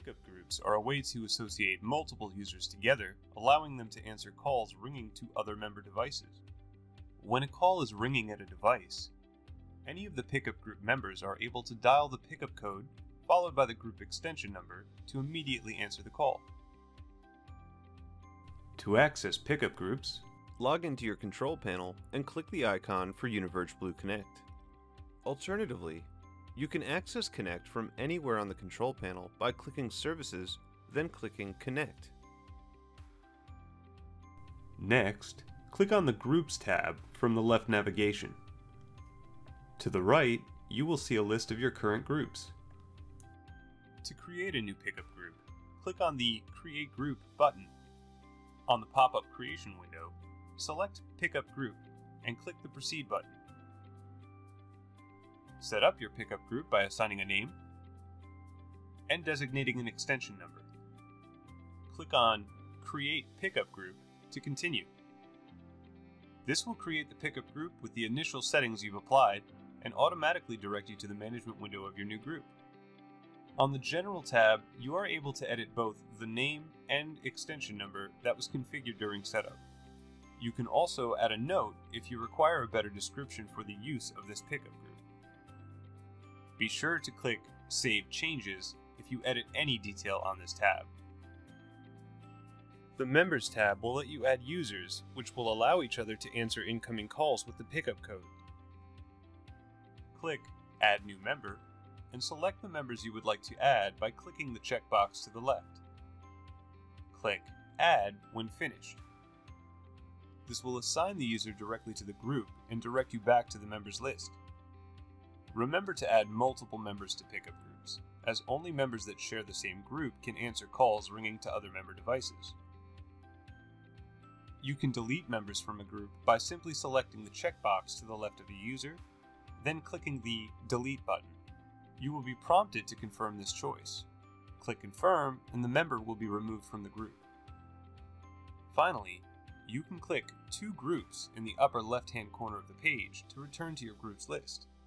Pickup groups are a way to associate multiple users together, allowing them to answer calls ringing to other member devices. When a call is ringing at a device, any of the pickup group members are able to dial the pickup code, followed by the group extension number, to immediately answer the call. To access pickup groups, log into your control panel and click the icon for UNIVERGE Blue Connect. Alternatively, you can access Connect from anywhere on the control panel by clicking Services, then clicking Connect. Next, click on the Groups tab from the left navigation. To the right, you will see a list of your current groups. To create a new pickup group, click on the Create Group button. On the pop-up creation window, select Pickup Group and click the Proceed button. Set up your pickup group by assigning a name and designating an extension number. Click on Create Pickup Group to continue. This will create the pickup group with the initial settings you've applied and automatically direct you to the management window of your new group. On the General tab, you are able to edit both the name and extension number that was configured during setup. You can also add a note if you require a better description for the use of this pickup group. Be sure to click Save Changes if you edit any detail on this tab. The Members tab will let you add users, which will allow each other to answer incoming calls with the pickup code. Click Add New Member and select the members you would like to add by clicking the checkbox to the left. Click Add when finished. This will assign the user directly to the group and direct you back to the members list. Remember to add multiple members to pickup groups, as only members that share the same group can answer calls ringing to other member devices. You can delete members from a group by simply selecting the checkbox to the left of the user, then clicking the Delete button. You will be prompted to confirm this choice. Click Confirm and the member will be removed from the group. Finally, you can click Two Groups in the upper left-hand corner of the page to return to your groups list.